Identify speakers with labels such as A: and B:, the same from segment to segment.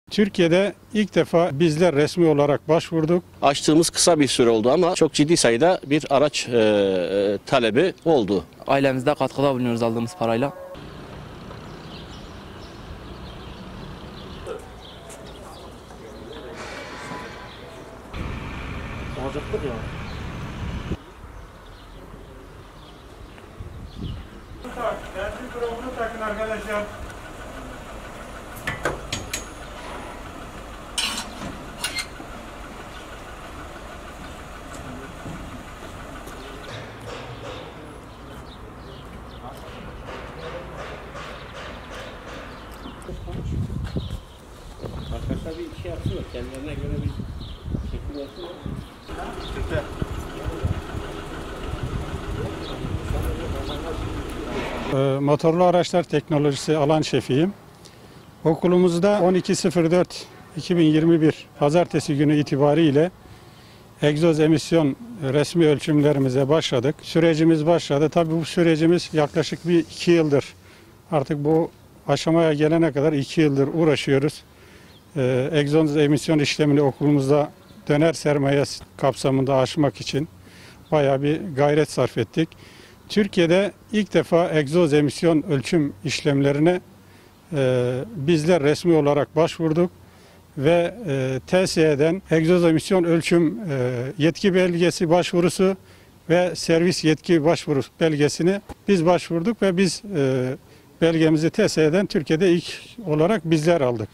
A: Türkiye'de ilk defa bizler resmi olarak başvurduk.
B: Açtığımız kısa bir süre oldu ama çok ciddi sayıda bir araç talebi oldu.
C: Ailemizde katkıda bulunuyoruz aldığımız parayla.
A: Benzin kromunu takın arkadaşlar.
B: Arkadaşlar bir şey yapsınlar, kendilerine göre bir şekil olsun.
A: Motorlu araçlar teknolojisi alan şefiyim. Okulumuzda 12.04.2021 Pazartesi günü itibariyle egzoz emisyon resmi ölçümlerimize başladık. Sürecimiz başladı. Tabii bu sürecimiz yaklaşık bir 2 yıldır. Artık bu aşamaya gelene kadar 2 yıldır uğraşıyoruz. Egzoz emisyon işlemini okulumuzda döner sermaye kapsamında aşmak için bayağı bir gayret sarf ettik. Türkiye'de ilk defa egzoz emisyon ölçüm işlemlerine bizler resmi olarak başvurduk ve TSE'den egzoz emisyon ölçüm yetki belgesi başvurusu ve servis yetki başvuru belgesini biz başvurduk ve biz belgemizi TSE'den Türkiye'de ilk olarak bizler aldık.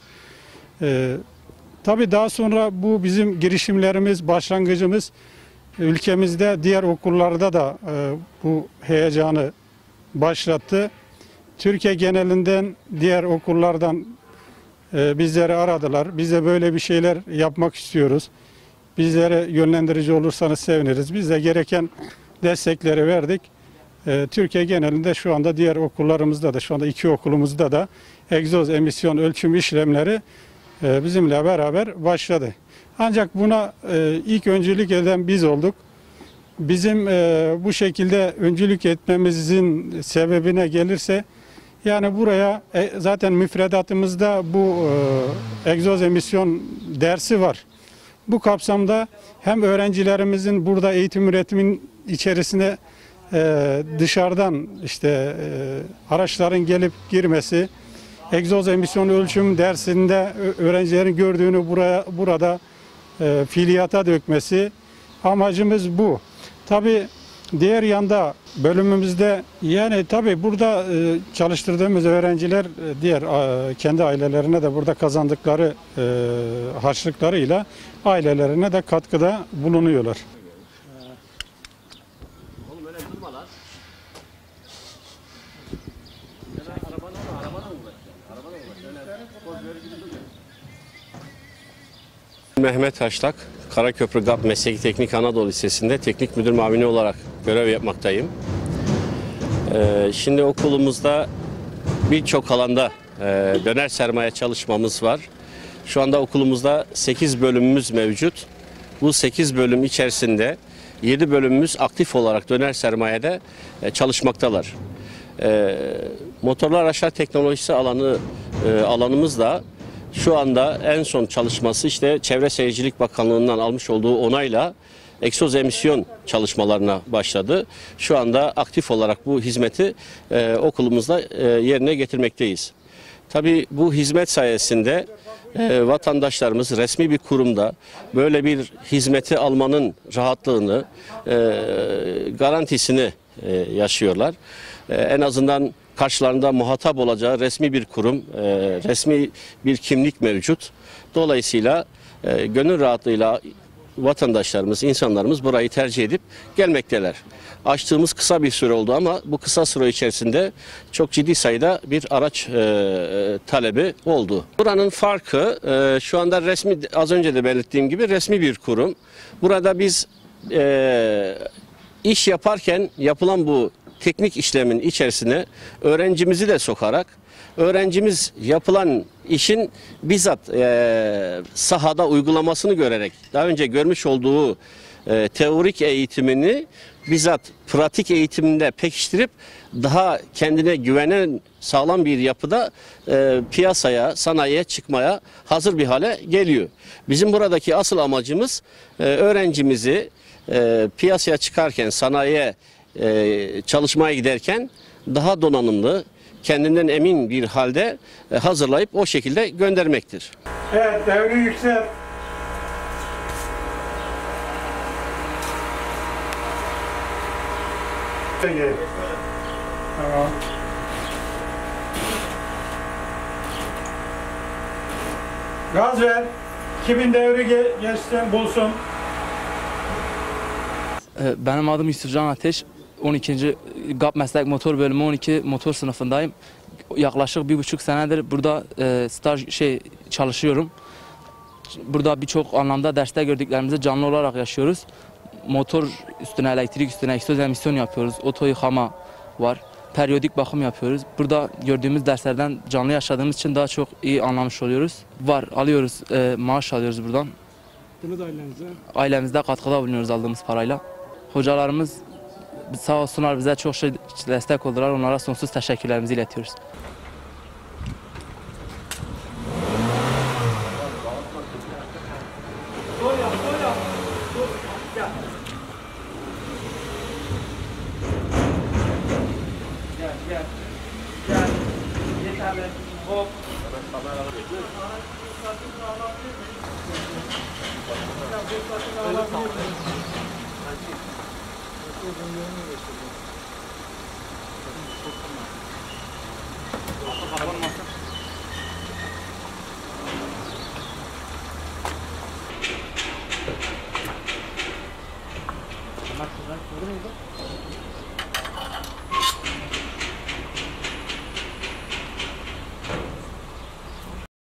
A: Tabii daha sonra bu bizim girişimlerimiz, başlangıcımız ülkemizde diğer okullarda da bu heyecanı başlattı. Türkiye genelinden diğer okullardan bizleri aradılar. Biz de böyle bir şeyler yapmak istiyoruz. Bizlere yönlendirici olursanız seviniriz. Biz de gereken destekleri verdik. Türkiye genelinde şu anda diğer okullarımızda da, şu anda 2 okulumuzda da egzoz emisyon ölçüm işlemleri bizimle beraber başladı. Ancak buna ilk öncülük eden biz olduk. Bizim bu şekilde öncülük etmemizin sebebine gelirse, yani buraya zaten müfredatımızda bu egzoz emisyon dersi var. Bu kapsamda hem öğrencilerimizin burada eğitim öğretimin içerisine dışarıdan işte araçların gelip girmesi, egzoz emisyon ölçüm dersinde öğrencilerin gördüğünü burada fiiliyata dökmesi, amacımız bu. Tabii diğer yanda bölümümüzde, yani tabii burada çalıştırdığımız öğrenciler diğer kendi ailelerine de burada kazandıkları harçlıklarıyla ailelerine de katkıda bulunuyorlar.
B: Oğlum öyle durma lan. Mehmet Haşlak, Karaköprü GAP Mesleki Teknik Anadolu Lisesi'nde teknik müdür muavini olarak görev yapmaktayım. Şimdi okulumuzda birçok alanda döner sermaye çalışmamız var. Şu anda okulumuzda 8 bölümümüz mevcut. Bu 8 bölüm içerisinde 7 bölümümüz aktif olarak döner sermayede çalışmaktalar. Motorlu araçlar teknolojisi alanımız da şu anda en son çalışması işte Çevre Şehircilik Bakanlığı'ndan almış olduğu onayla egzoz emisyon çalışmalarına başladı. Şu anda aktif olarak bu hizmeti okulumuzda yerine getirmekteyiz. Tabii bu hizmet sayesinde vatandaşlarımız resmi bir kurumda böyle bir hizmeti almanın rahatlığını, garantisini yaşıyorlar. En azından karşılarında muhatap olacağı resmi bir kurum, resmi bir kimlik mevcut. Dolayısıyla gönül rahatlığıyla vatandaşlarımız, insanlarımız burayı tercih edip gelmekteler. Açtığımız kısa bir süre oldu ama bu kısa süre içerisinde çok ciddi sayıda bir araç talebi oldu. Buranın farkı şu anda resmi, az önce de belirttiğim gibi resmi bir kurum. Burada biz iş yaparken yapılan bu teknik işlemin içerisine öğrencimizi de sokarak, öğrencimiz yapılan işin bizzat sahada uygulamasını görerek, daha önce görmüş olduğu teorik eğitimini bizzat pratik eğitiminde pekiştirip daha kendine güvenen sağlam bir yapıda piyasaya, sanayiye çıkmaya hazır bir hale geliyor. Bizim buradaki asıl amacımız öğrencimizi piyasaya çıkarken, sanayiye çalışmaya giderken daha donanımlı, kendinden emin bir halde hazırlayıp o şekilde göndermektir.
A: Evet, devri yüksel. Tamam. Gaz ver. Kimin devri geçsin bulsun.
C: Benim adım Yusufcan Ateş. 12. GAP Meslek Motor Bölümü 12 motor sınıfındayım. Yaklaşık 1,5 senedir burada çalışıyorum. Burada birçok anlamda derste gördüklerimizi canlı olarak yaşıyoruz. Motor üstüne, elektrik üstüne egzoz emisyon yapıyoruz. Oto yıkama var. Periyodik bakım yapıyoruz. Burada gördüğümüz derslerden canlı yaşadığımız için daha çok iyi anlamış oluyoruz. Alıyoruz, maaş alıyoruz buradan.
A: Bunu da ailenize.
C: Ailemizde katkıda bulunuyoruz aldığımız parayla. Hocalarımız sağ olsunlar bize çok destek oldular. Onlara sonsuz teşekkürlerimizi iletiyoruz.